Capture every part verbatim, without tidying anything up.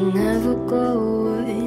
never go away.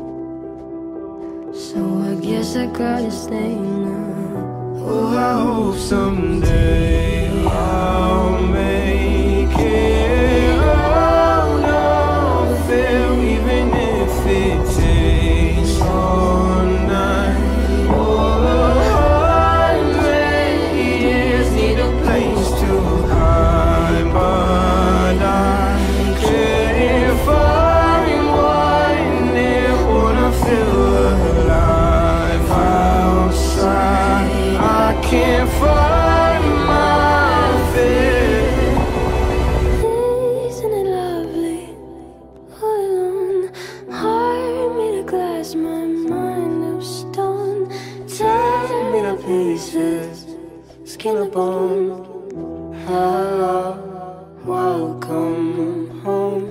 So I guess I gotta stay now. Oh, I hope someday I'll make it. Oh, no fear, even if it takes all night. Oh, hundred years need a place to hide, but I couldn't find one that wanna feel alive outside. I can't find my fear. Isn't it lovely? All alone, heart made of glass, my mind of stone. Tear me to pieces, skin and bone. Hello, welcome home.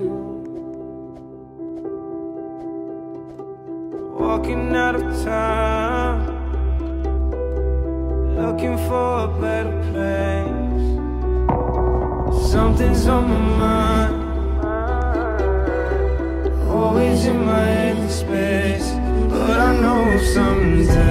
Walking out of time, looking for a better place. Something's on my mind, always in my head space. But I know someday